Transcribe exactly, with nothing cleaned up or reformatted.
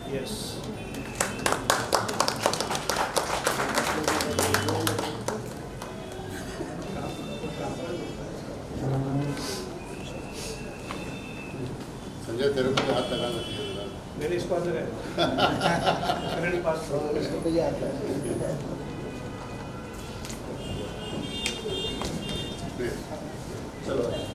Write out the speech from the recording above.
Yes Sanjay तेरे को हाथ लगाना चाहिए। मैंने इसको हाथ लगाया करंट पास इसको तो ये आता है। चलो।